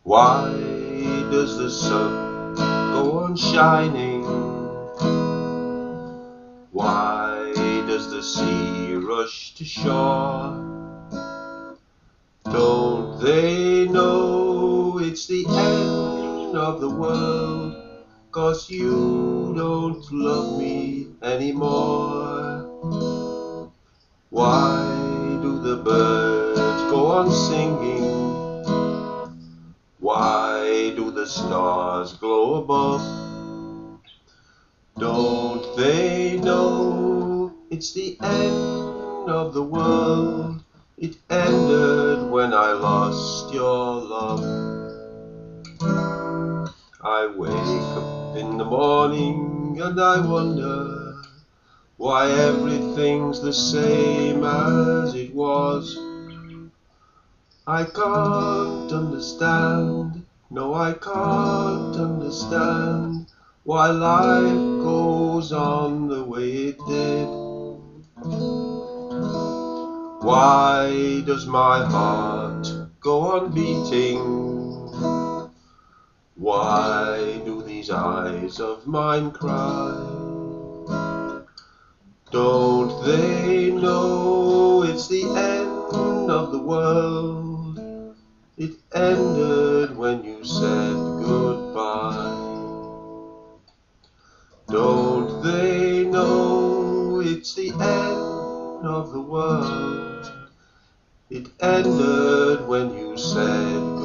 Why does the sun go on shining? Why does the sea rush to shore? Don't they know it's the end of the world? 'Cause you don't love me anymore. Why do the birds go on singing? Why do the stars glow above? Don't they know it's the end of the world? It ended when I lost your love. I wake up in the morning and I wonder why everything's the same as it was. I can't understand, no I can't understand why life goes on the way it did. Why does my heart go on beating? Why do these eyes of mine cry? Don't they know it's the end of the world? It ended when you said goodbye. Don't they know it's the end of the world? It ended when you said